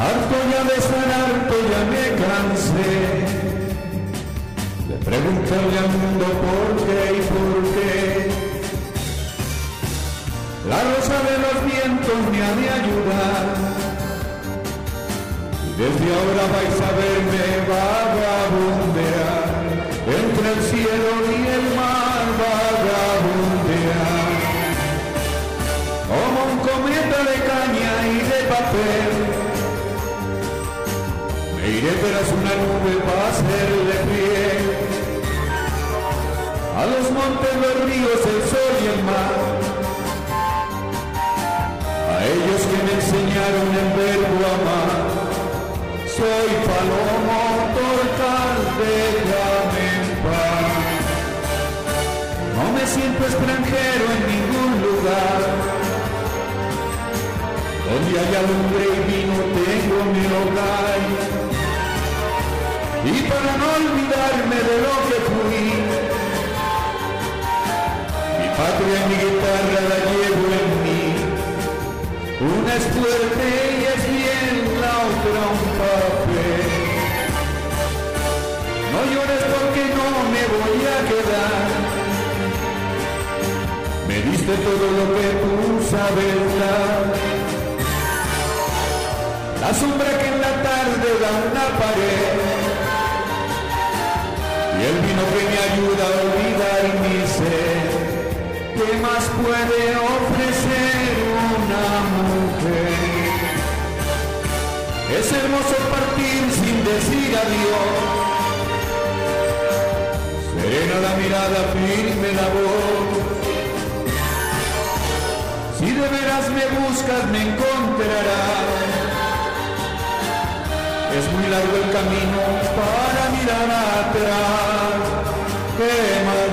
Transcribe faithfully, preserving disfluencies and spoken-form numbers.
Harto ya de estar harto, ya me cansé de preguntarle al mundo por qué y por qué. La rosa de los vientos me ha de ayudar, y desde ahora vais a verme vagabundear, entre el cielo y el mar vagabundear, como un cometa de caña y de papel. Me iré tras una nube para hacerle pie a los montes, los ríos, el sol y el mar, a ellos que me enseñaron el verbo amar. Soy palomo torcal, déjame en paz. No me siento extranjero en ningún lugar, donde haya lumbre y vino tengo mi hogar. Y para no olvidarme de lo que fui, mi patria y mi guitarra la llevo en mí. Una es fuerte y es bien, la otra un papel. No llores porque no me voy a quedar. Me diste todo lo que tú sabes dar. La sombra que en la tarde da una pared, y el vino que me ayuda a olvidar mi sed. ¿Qué más puede ofrecer una mujer? Es hermoso partir sin decir adiós, serena la mirada, firme la voz. Si de veras me buscas me encontrarás. Es muy largo el camino para mirar atrás. ¿Qué más